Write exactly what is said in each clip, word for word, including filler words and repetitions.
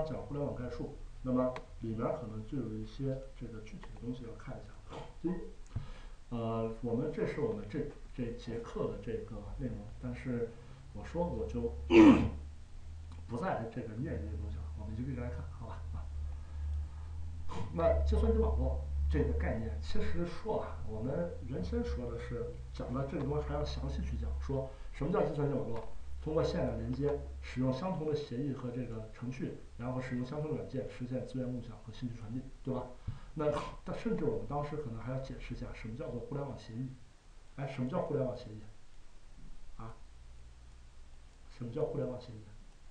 章讲互联网概述，那么里面可能就有一些这个具体的东西要看一下。第一，呃，我们这是我们这这节课的这个内容，但是我说我就不再这个念这些东西了，我们一个一个来看，好吧？啊，那计算机网络这个概念，其实说啊，我们原先说的是讲的这个东西还要详细去讲，说什么叫计算机网络？通过线的连接，使用相同的协议和这个程序，然后使用相同的软件，实现资源共享和信息传递，对吧？那但甚至我们当时可能还要解释一下什么叫做互联网协议。哎，什么叫互联网协议？啊？什么叫互联网协议？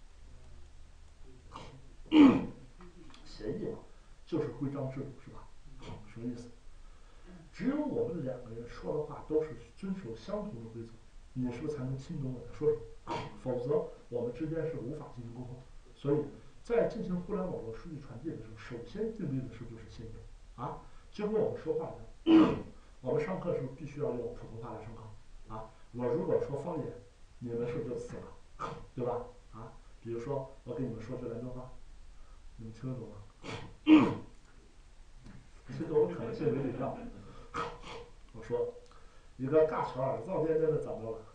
协议嘛，就是规章制度，是吧？什么意思？只有我们两个人说的话都是遵守相同的规则，你是不是才能听懂我在说什么？否则我们之间是无法进行沟通。所以在进行互联网络数据传递的时候，首先订立的是不是就是协议啊？就跟我们说话一样，我们上课的时候必须要用普通话来上课啊。我如果说方言，你们是不是就死了？对吧？啊，比如说我给你们说句兰州话，你们听得懂吗？听懂的可能性没你大。我说一个尬桥儿造颠颠的咋着了？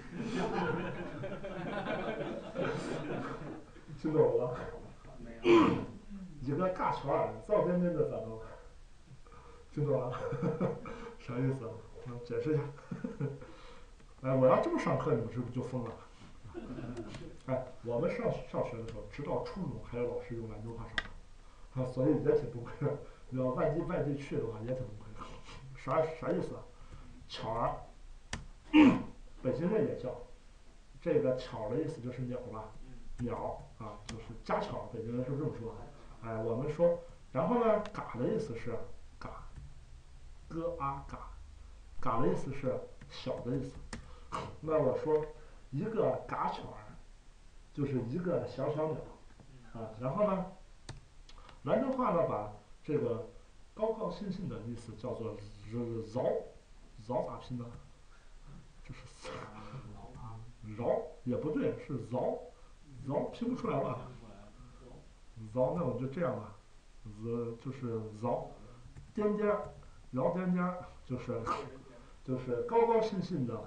听懂了吗？一个尬桥儿造颠颠的咋着了？听懂了？啥意思啊？嗯，解释一下。哎，我要这么上课，你们是不是就疯了？哎，我们上上学的时候，直到初中还有老师用兰州话上课，啊，所以也挺崩溃的。你要外地外地去的话，也挺崩溃的。啥啥意思啊？巧儿，北京人也叫，这个巧的意思就是鸟吧，鸟啊，就是家巧，北京人是不是这么说？哎，我们说，然后呢，嘎的意思是嘎，哥啊嘎，嘎的意思是小的意思。那我说一个嘎巧儿，就是一个小小鸟啊。然后呢，兰州话呢把这个高高兴兴的意思叫做饶，饶咋拼呢？这是饶也不对，是饶，饶拼不出来吧？饶，那我们就这样吧，z 就是饶，颠颠儿，饶颠颠儿，就是就是高高兴兴的。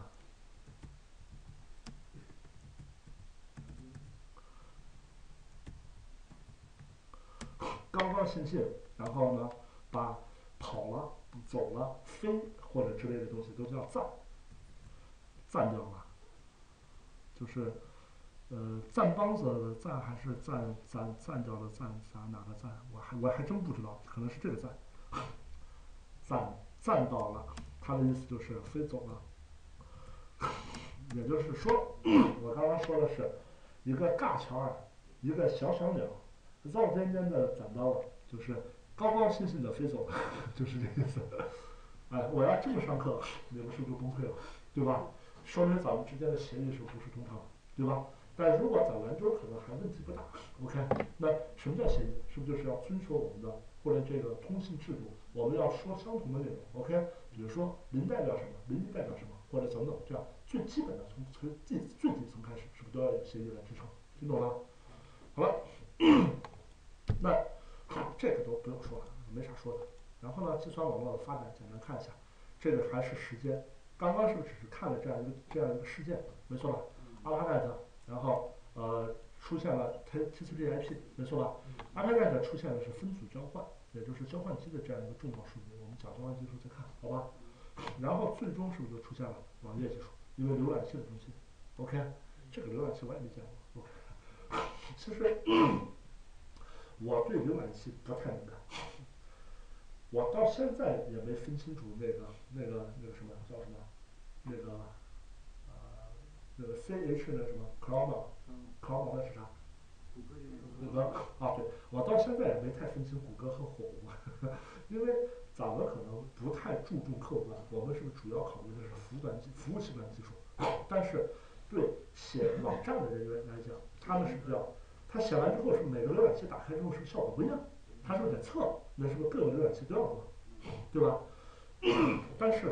高高兴兴，然后呢，把跑了、走了、飞或者之类的东西都叫赞，赞掉了，就是呃赞帮子的赞还是赞赞赞掉的赞，啥哪个赞？我还我还真不知道，可能是这个赞，赞赞到了，它的意思就是飞走了。也就是说，我刚刚说的是一个尬桥儿，一个小小鸟，绕颠颠的攒到了，就是高高兴兴的飞走了，就是这意思。哎，我要这么上课，你们是不是就崩溃了？对吧？说明咱们之间的协议是不是通畅，对吧？但如果在兰州可能还问题不大。OK， 那什么叫协议？是不是就是要遵守我们的或者这个通信制度？我们要说相同的内容。OK， 比如说零代表什么，零一代表什么，或者等等，这样最基本的从从最最底层开始，是不是都要有协议来支撑？听懂了？好了，那这个都不用说了，没啥说的。然后呢，计算网络的发展简单看一下，这个还是时间。刚刚是不是只是看了这样一个这样一个事件，没错吧？阿帕net，然后呃出现了 T C P I P， 没错吧？阿帕net出现的是分组交换，也就是交换机的这样一个重要术语。我们讲交换技术再看，好吧？然后最终是不是就出现了网页技术？因为浏览器的东西 ，OK， 这个浏览器我也没见过。OK， 其实我对浏览器不太敏感。我到现在也没分清楚那个那个那个什么叫什么，那个呃那个 C H 那什么 Chrome，Chrome 那是啥？谷歌啊，对，我到现在也没太分清谷歌和火狐，因为咱们可能不太注重客户端，我们是不是主要考虑的是服务端技服务器端技术？但是对写网站的人员来讲，他们是不是要他写完之后是每个浏览器打开之后是不是效果不一样？他是不是得测？那是不是各个浏览器都要做，对吧？但是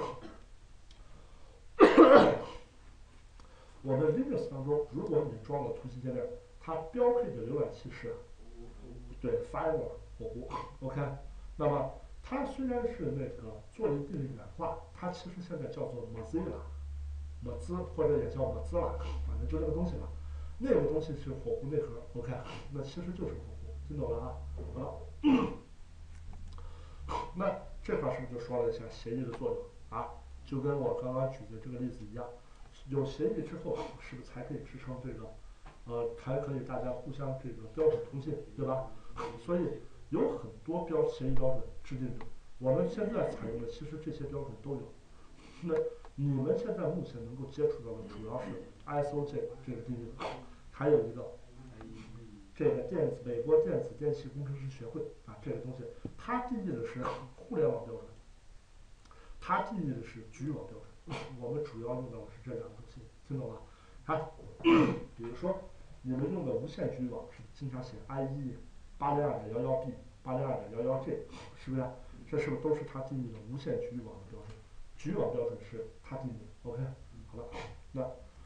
我们 Linux 当中，如果你装了图形界面，它标配的浏览器是对 Fiverr 火狐 ，OK。那么它虽然是那个做了一定的演化，它其实现在叫做 Mozilla，抹兹或者也叫抹兹了，反正就这个东西吧。那个东西是火狐内核，OK，那其实就是火狐，听懂了啊？好了，那这块是不是就说了一下协议的作用啊？就跟我刚刚举的这个例子一样，有协议之后，是不是才可以支撑这个，呃，才可以大家互相这个标准通信，对吧？所以有很多标协议标准制定者，我们现在采用的其实这些标准都有。那你们现在目前能够接触到的主要是 I S O 这这个定义的，还有一个这个电子美国电子电气工程师学会啊，这个东西它定义的是互联网标准，它定义的是局域网标准，我们主要用到的是这两个东西，听懂吗？啊，比如说你们用的无线局域网是经常写 I E E 八零二点幺幺 B 八零二点幺幺 G， 是不是？这是不是都是它定义的无线局域网的标准？局域网标准是它定义的 ，OK， 好了，那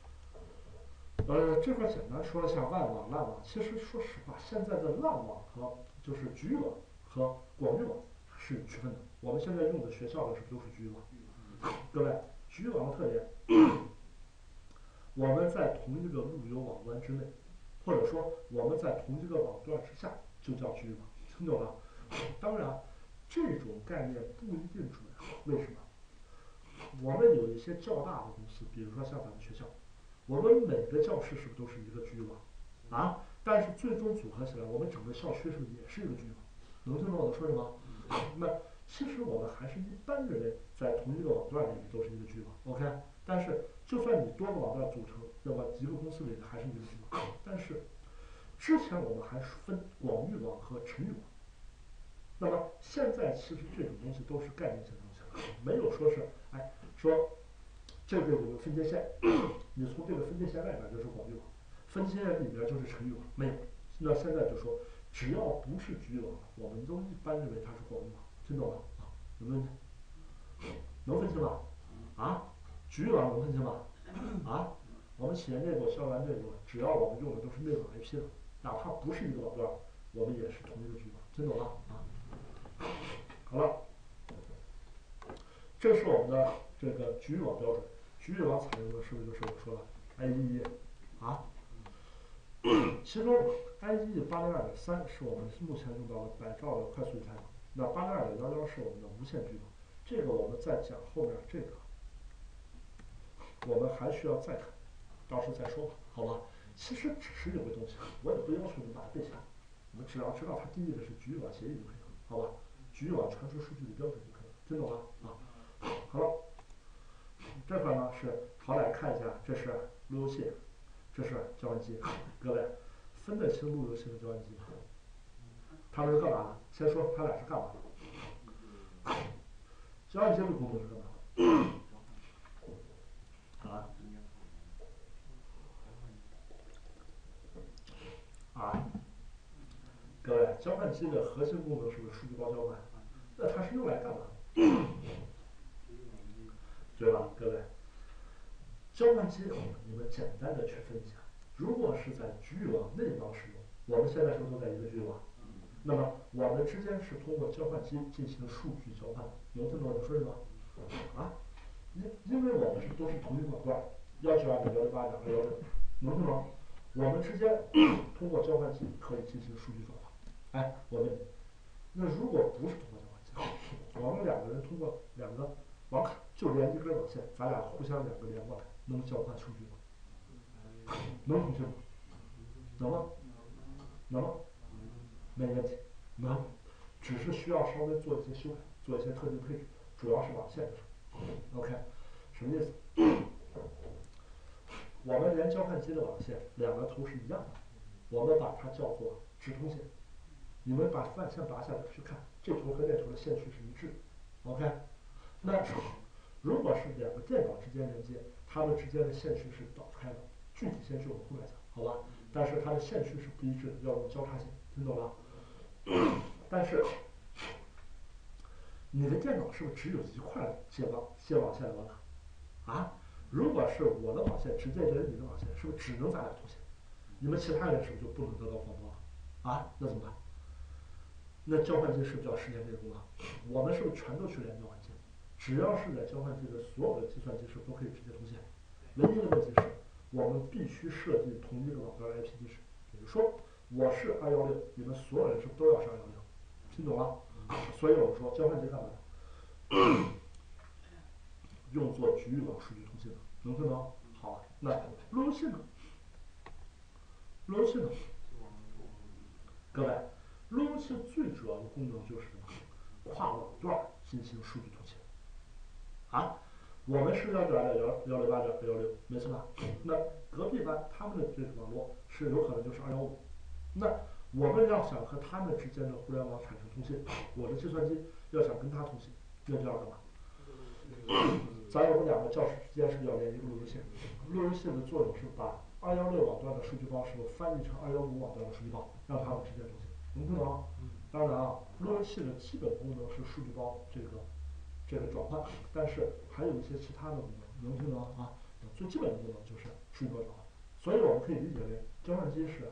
呃这块简单说一下万网、烂网。其实说实话，现在的烂网和就是局域网和广域网是有区分的。我们现在用的学校的是不都是局域网？各位，局域网的特点，我们在同一个路由网关之内，或者说我们在同一个网段之下，就叫局域网，听懂了？当然，这种概念不一定准，为什么？我们有一些较大的公司，比如说像咱们学校，我们每个教室是不是都是一个局域网啊？但是最终组合起来，我们整个校区是不是也是一个局域网？能听懂我说什么？那其实我们还是一般认为，在同一个网段里面都是一个局域网 ，OK。但是就算你多个网段组成，那么一个公司里面还是一个局域网。但是之前我们还分广域网和城域网，那么现在其实这种东西都是概念性的东西，没有说是哎说这个有个分界线，你从这个分界线外边就是广域网，分界线里边就是城域网，没有。那现在就说，只要不是局域网，我们都一般认为它是广域网，听懂吗？啊，有没有问题？能分清吧？啊，局域网能分清吧？啊，我们企业内部、校园内部，只要我们用的都是内网 I P 的，哪怕不是一个网段，我们也是同一个局域网，听懂了？啊，好了，这是我们的这个局域网标准。局域网采用的是不是就是我说的 I E E 啊？其中 I E E 八零二点三是我们目前用到的百兆的快速以太网，那八零二点幺幺是我们的无线局域网。这个我们再讲后面这个，我们还需要再看，到时候再说吧，好吧？其实只是有个东西，我也不要求你们把它背下来，你们只要知道它定义的是局域网协议就可以了，好吧？局域网传输数据的标准就可以了，听懂了啊？好了，这块呢是好歹看一下，这是路由器，这是交换机，各位分得清路由器和交换机吗？他们是干嘛的？先说他俩是干嘛的？交换机的工作是干嘛的？啊啊，各位，交换机的核心功能是不是数据包交换？那它是用来干嘛的？对吧，各位？交换机你们简单的去分一下，如果是在局域网内方使用，我们现在是不是都在一个局域网？那么我们之间是通过交换机进行数据交换，能听懂我说什么？啊，因因为我们是都是同一个网段，幺九二点幺六八点二幺六，能听懂？我们之间通过交换机可以进行数据转换。哎，我问你，那如果不是通过交换机，我们两个人通过两个网卡就连一根网线，咱俩互相两个连过来，能交换数据吗？能通信吗？能吗？能吗？没问题，能，只是需要稍微做一些修改，做一些特定配置，主要是网线的事。OK， 什么意思？我们连交换机的网线两个头是一样的，我们把它叫做直通线。你们把范线拔下来去看，这头和那头的线序是一致的。OK， 那如果是两个电脑之间连接，它们之间的线序是倒开的，具体线序我们后面讲，好吧？但是它的线序是不一致的，要用交叉线，听懂了？但是你的电脑是不是只有一块接网接网线的网卡啊？如果是我的网线直接连你的网线，是不是只能咱俩通信？你们其他人是不是就不能得到广播了？啊，那怎么办？ 那交换机是不是要实现这个功能？我们是不是全都去连交换机？只要是在交换机的所有的计算机是都可以直接通信。唯一的问题是，我们必须设计同一个网端的 I P 地址。比如说，我是二幺六，你们所有人是不是都要是二幺六？听懂了？所以我们说交换机干嘛的？用作局域网数据通信的，能听懂？好，那路由器呢？路由器呢？各位，路由器最主要的功能就是什么？跨网段进行数据通信。啊，我们是幺九二点幺幺六八点幺六，没错吧？那隔壁班他们的这个网络是有可能就是二幺五，那我们要想和他们之间的互联网产生通信，我的计算机要想跟他通信，那就要干嘛？咱我们两个教室之间是不是要连一个路由器？路由器的作用是把二幺六网段的数据包是否翻译成二幺五网段的数据包，让他们之间通信，能听懂？当然啊，路由器的基本功能是数据包这个这个转换，但是还有一些其他的功能，能听懂啊？最基本的功能就是数据包转换，所以我们可以理解为交换机是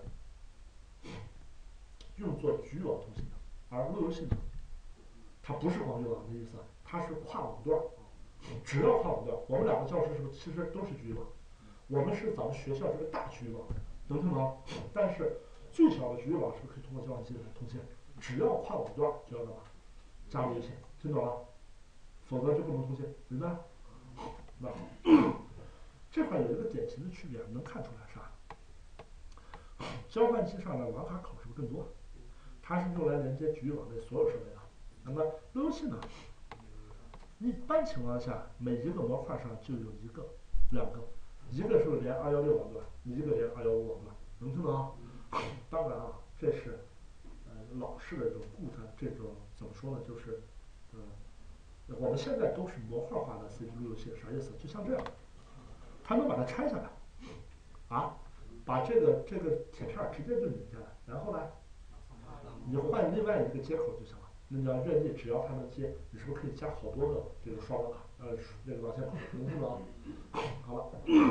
用作局域网通信的，而路由器呢，它不是网域网的意思，它是跨网段。只要跨网段，我们两个教室是不是其实都是局域网？我们是咱们学校这个大局域网，能听懂？但是最小的局域网是不是可以通过交换机来通信？只要跨网段就要干嘛？加路由器，听懂了？否则就不能通信，明白？那好，这块有一个典型的区别，能看出来啥？交换机上的网卡口是不是更多？它是用来连接局域网内所有设备的。那么路由器呢？一般情况下，每一个模块上就有一个、两个，一个是连二幺六网段，一个连二幺五网段，能听懂吗？当然啊，这是呃老式的这种固态，这种怎么说呢？就是呃，我们现在都是模块化的 C P 路由器，啥意思？就像这样，它能把它拆下来，啊，把这个这个铁片直接就拧下来，然后呢，你换另外一个接口就行了。那叫任意，只要它能接，你是不是可以加好多个这个双网卡？呃，那个网线口，能听懂？好了，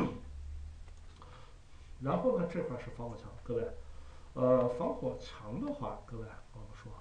然后呢，这块是防火墙，各位，呃，防火墙的话，各位我们说，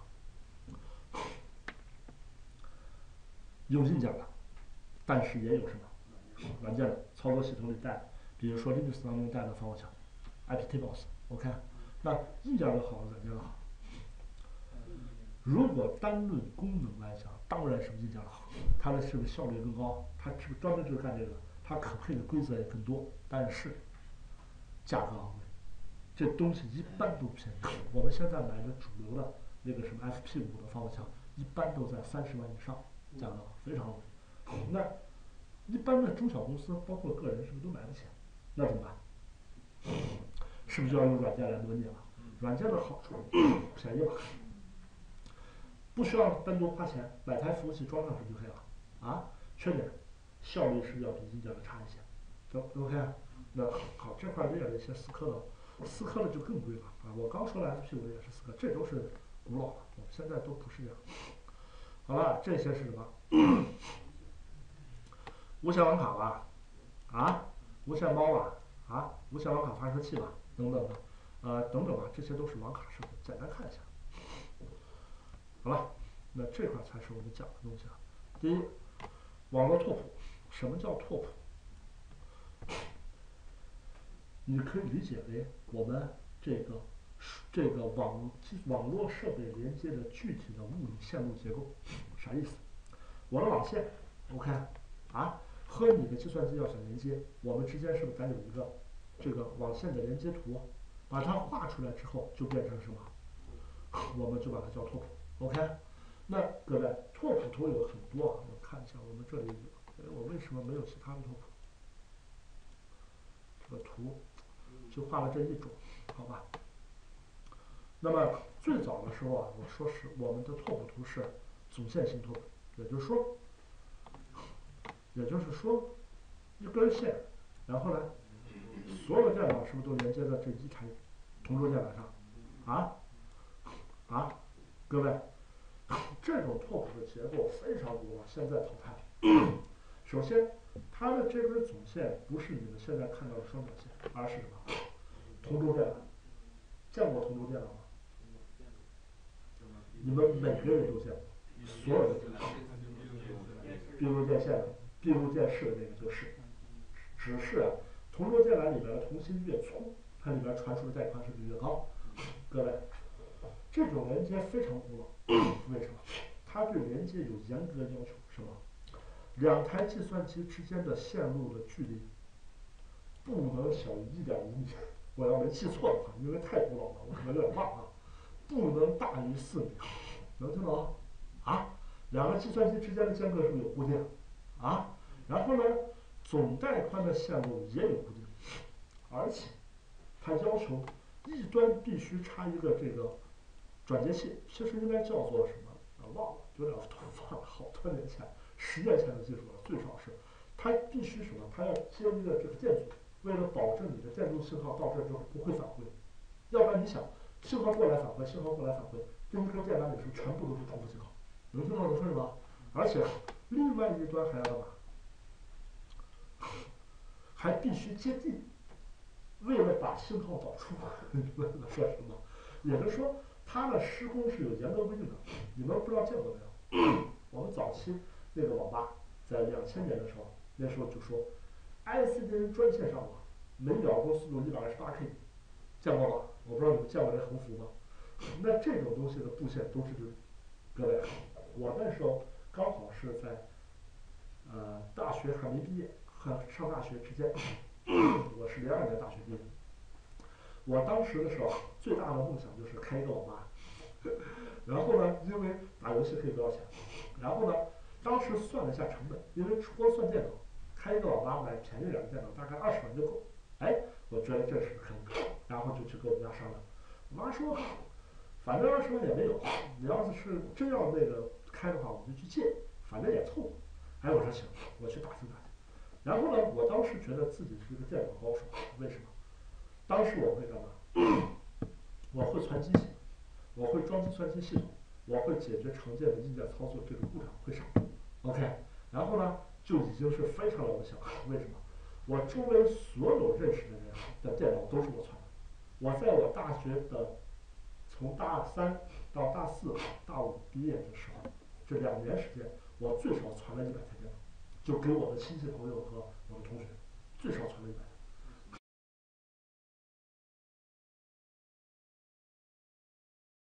有硬件的，但是也有什么软件的，操作系统里带的，比如说 Linux 当中带的防火墙 ，iptables，OK，、okay? 那硬件的好，软件的好。如果单论功能来讲，当然是硬件好，它的是不是效率更高？它是不是专门就是干这个？它可配的规则也更多，但是价格昂贵，这东西一般都便宜。我们现在买的主流的那个什么 F P 五的防火墙，一般都在三十万以上，价格非常贵。那一般的中小公司，包括个人，是不是都买不起？那怎么办？是不是就要用软件来模拟了？软件的好处便宜了。不需要单独花钱，买台服务器装上去就可以了。啊，缺点，效率是不是要比硬件的差一些？就 OK。那好，这块列了一些思科的，思科的就更贵了啊！我刚说了 F P 五也是思科，这都是古老的，我们现在都不是这样。好了，这些是什么？无线网卡吧，啊，无线猫吧，啊，无线网卡发射器吧，等等的，呃，等等吧，这些都是网卡设备，简单看一下。好了，那这块才是我们讲的东西啊。第一，网络拓扑，什么叫拓扑？你可以理解为我们这个这个网网络设备连接的具体的物理线路结构，啥意思？我的网线 ，OK， 啊，和你的计算机要想连接，我们之间是不是咱有一个这个网线的连接图？把它画出来之后，就变成什么？我们就把它叫拓扑 ，OK。那各位，拓扑图有很多啊，我看一下，我们这里有，我为什么没有其他的拓扑？这个图就画了这一种，好吧？那么最早的时候啊，我说是我们的拓扑图是总线性拓扑，也就是说，也就是说，一根线，然后呢，所有的电脑是不是都连接在这一台同轴电缆上？啊啊，各位。这种拓扑的结构非常古老，现在淘汰。首先，它的这根总线不是你们现在看到的双绞线，而是什么？同轴电缆。见过同轴电缆吗？ 你们每个人都见过，所有的电脑，闭路电线的、闭路电视的那个就是，只是啊，同轴电缆里边的铜芯越粗，它里边传输的带宽是不是越高？各位，这种连接非常古老，为什么？它对连接有严格要求，什么？两台计算机之间的线路的距离不能小于一点五米，我要没记错的话，因为太古老了，我可能有点忘啊。不能大于四米，能听懂吗？啊，两个计算机之间的间隔是不是有固定？啊，然后呢，总带宽的线路也有固定，而且它要求一端必须插一个这个转接器，其实应该叫做什么？啊，忘了，有点忘了，好多年前，十年前的技术了，最少是，它必须什么？它要接一个这个电阻，为了保证你的电路信号到这之后不会返回，要不然你想，信号过来返回，信号过来返回，这一根电缆里头全部都是重复信号，能听懂我的说什么？而且另外一端还要干嘛？还必须接地，为了把信号导出。你知道我说什么？也就是说，它的施工是有严格规定的。你们不知道见过没有？我们早期那个网吧，在两千年的时候，那时候就说 I C D N 专线上网，每秒钟速度一百二十八 K， 见过吗？我不知道你们见过这横幅吗？那这种东西的布线都是这，各位，我那时候刚好是在呃大学还没毕业和上大学之间，我是零二年大学毕业。我当时的时候最大的梦想就是开一个网吧，然后呢，因为打游戏可以不要钱，然后呢，当时算了一下成本，因为光算电脑，开一个网吧买便宜点的电脑大概二十万就够。哎，我觉得这是可以，然后就去跟我们家商量。我妈说，反正二十万也没有，你要是真要那个开的话，我们就去借，反正也凑合。哎，我说行，我去打听打听。然后呢，我当时觉得自己是一个电脑高手，为什么？当时我会干嘛？我会传机器，我会装计算机系统，我会解决常见的硬件操作，这个故障会上。OK，然后呢，就已经是非常了不起了。为什么？我周围所有认识的人的电脑都是我传的。我在我大学的从大三到大四、大五毕业的时候，这两年时间，我最少传了一百台电脑，就给我的亲戚朋友和我的同学，最少传了一百台。